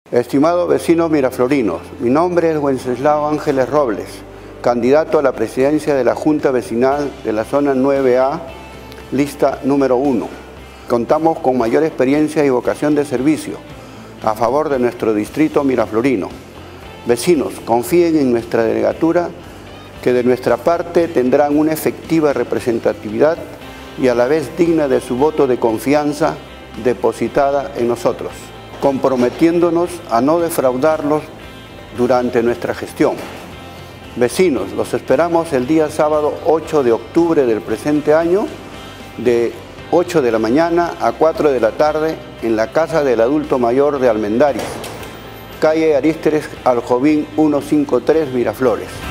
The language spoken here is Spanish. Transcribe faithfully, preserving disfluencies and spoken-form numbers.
Estimados vecinos miraflorinos, mi nombre es Wenceslao Ángeles Robles, candidato a la presidencia de la Junta Vecinal de la Zona nueve A, lista número uno. Contamos con mayor experiencia y vocación de servicio a favor de nuestro distrito miraflorino. Vecinos, confíen en nuestra delegatura, que de nuestra parte tendrán una efectiva representatividad y a la vez digna de su voto de confianza depositada en nosotros, comprometiéndonos a no defraudarlos durante nuestra gestión. Vecinos, los esperamos el día sábado ocho de octubre del presente año, de ocho de la mañana a cuatro de la tarde, en la Casa del Adulto Mayor de Almendaris, calle Arísteres Aljovín ciento cincuenta y tres, Miraflores.